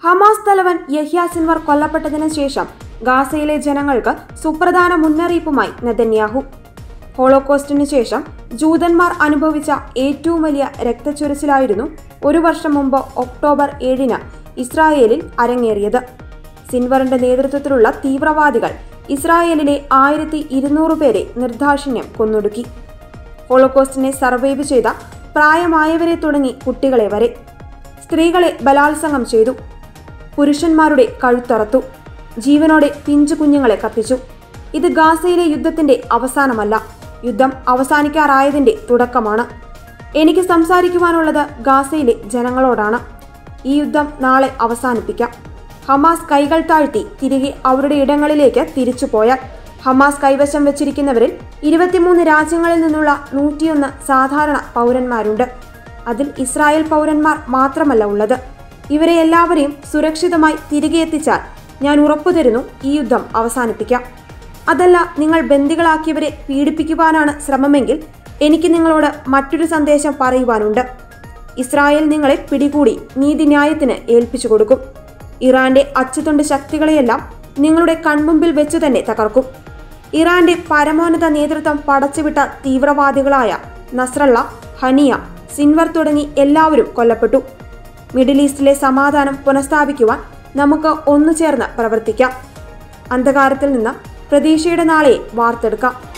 Hamas തലവൻ Yahya Sinwar കൊല്ലപ്പെട്ടതിനു ശേഷം ഗാസയിലെ ജനങ്ങൾക്ക് സുപ്രധാന മുന്നറിയിപ്പുമായി നെതന്യാഹു. ഹോളോകോസ്റ്റിനു ശേഷം ജൂതന്മാർ അനുഭവിച്ച ഏറ്റവും വലിയ രക്തച്ചൊരിച്ചിലായിരുന്നു ഒരു വർഷം മുമ്പ് ഒക്ടോബർ 7 ഇസ്രായേലിൽ അരങ്ങേറിയത്. സിൻവറിന്റെ നേതൃത്വത്തിലുള്ള തീവ്രവാദികൾ ഇസ്രായേലിലെ 1200 പേരെ നിർദാക്ഷിണ്യം കൊന്നൊടുക്കി. ഹോളോകോസ്റ്റിനെ സർവൈവ് ചെയ്ത പ്രായമായവരെ തുടങ്ങി കുട്ടികളെ വരെ സ്ത്രീകളെ ബലാത്സംഗം ചെയ്തു. പുരുഷന്മാരുടെ കഴുത്തറത്തു. ജീവനോടെ പിഞ്ചു കുഞ്ഞുങ്ങളെ കത്തിച്ചു. ഇത് ഗാസയിലെ യുദ്ധത്തിന്റെ അവസാനമല്ല, യുദ്ധം അവസാനിക്കാറായതിന്റെ തുടക്കമാണ്. എനിക്ക് സംസാരിക്കുവാനുള്ളത് ഗാസയിലെ ജനങ്ങളോടാണ്. ഈ യുദ്ധം നാളെ അവസാനിപ്പിക്കാം. ഹമാസ് കൈകൾ താഴ്ത്തി തിരികെ അവരുടെ ഇടങ്ങളിലേക്ക് തിരിച്ചുപോയാൽ ഹമാസ് കൈവശം വെച്ചിരിക്കുന്നവരിൽ 23 രാജ്യങ്ങളിൽ നിന്നുള്ള 101 സാധാരണ പൗരന്മാരുണ്ട്. അതിൽ ഇസ്രായേൽ പൗരന്മാർ മാത്രമല്ല ഉള്ളത്. ഇവരെ എല്ലാവരെയും സുരക്ഷിതമായി തിരികെ എത്തിച്ചാൽ ഞാൻ ഉറപ്പു തരുന്നു, ഈ യുദ്ധം അവസാനിപ്പിക്കാം. അതല്ല, നിങ്ങൾ ബന്ദികളാക്കിയവരെ പീഡിപ്പിക്കുവാനാണ് ശ്രമമെങ്കിൽ എനിക്ക് നിങ്ങളോട് മറ്റൊരു സന്ദേശം പറയുവാനുണ്ട്. ഇസ്രായേൽ നിങ്ങളെ പിടികൂടി നീതിന്യായത്തിന് ഏൽപ്പിച്ചു കൊടുക്കും. ഇറാന്റെ അച്ചുതൊണ്ട് ശക്തികളെയെല്ലാം നിങ്ങളുടെ കൺമുമ്പിൽ വെച്ചു തന്നെ തകർക്കും. ഇറാന്റെ പരമോന്നത നേതൃത്വം പടച്ചുവിട്ട തീവ്രവാദികളായ നസ്രള്ള, ഹനിയ, സിൻവർ തുടങ്ങി എല്ലാവരും കൊല്ലപ്പെട്ടു. മിഡിൽ ഈസ്റ്റിലെ സമാധാനം പുനഃസ്ഥാപിക്കുവാൻ നമുക്ക് ഒന്നുചേർന്ന് പ്രവർത്തിക്കാം. അന്ധകാരത്തിൽ നിന്ന് പ്രതീക്ഷയുടെ നാളെ വാർത്തെടുക്കാം.